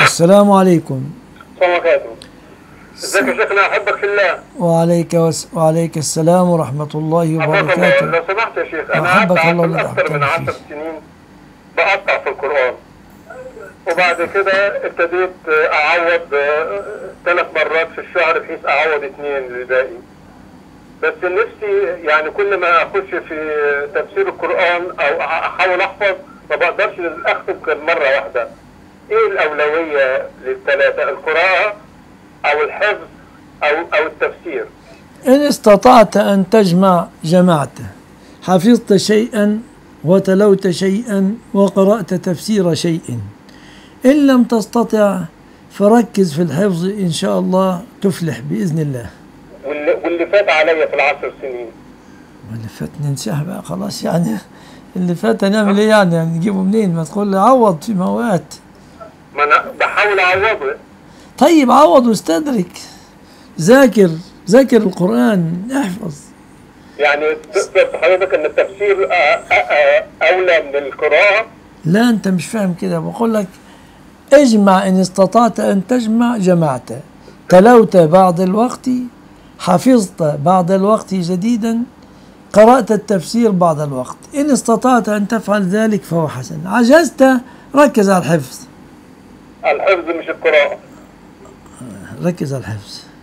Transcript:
السلام عليكم. السلام عليكم. ازيك يا شيخنا، احبك في الله. وعليك السلام ورحمة الله وبركاته. لو سمحت يا شيخ، انا قعدت اكثر من 10 سنين بقطع في القرآن، وبعد كده ابتديت اعوض 3 مرات في الشهر بحيث اعوض 2 للباقي. بس نفسي يعني كل ما اخش في تفسير القرآن او احاول احفظ ما بقدرش اختم غير مرة واحدة. ايه الاولوية للثلاثة، القراءة او الحفظ او التفسير؟ إن استطعت أن تجمع جمعت، حفظت شيئا وتلوت شيئا وقرأت تفسير شيء. إن لم تستطع فركز في الحفظ، إن شاء الله تفلح بإذن الله. واللي فات عليا في ال10 سنين، واللي فات ننساه بقى خلاص يعني. اللي فات هنعمل ايه يعني نجيبه منين؟ ما تقول لي عوض في مواد. ما انا بحاول اعوضه. طيب عوض واستدرك، ذاكر القرآن، احفظ. يعني تقصد حضرتك ان التفسير اولى من القراءة؟ لا انت مش فاهم كده، بقول لك اجمع، ان استطعت ان تجمع جمعت، تلوت بعض الوقت، حفظت بعض الوقت جديدا، قرأت التفسير بعض الوقت. إن استطعت أن تفعل ذلك فهو حسن، عجزت ركز على الحفظ. الحفظ مش القراءة. ركز على الحفظ.